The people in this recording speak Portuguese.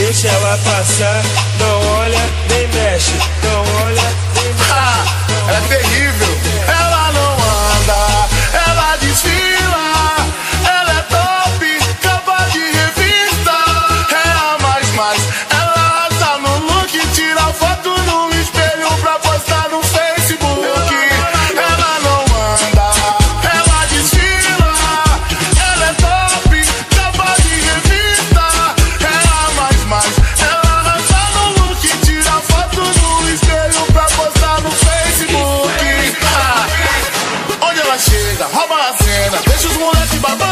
deixa ela passar. Não olha, nem mexe, não olha, nem mexe. Ela é terrível. Ela não anda, ela desfila. Ela é top, capa de revista. É a mais. Ela assa no look, tira foto no espelho pra postar no Facebook. Ela não anda, ela desfila. Ela é top, capa de revista. É a mais. Ela assa no look, tira foto no espelho pra postar no Facebook. Onde ela chega, rouba a cena, deixa os moleques babando.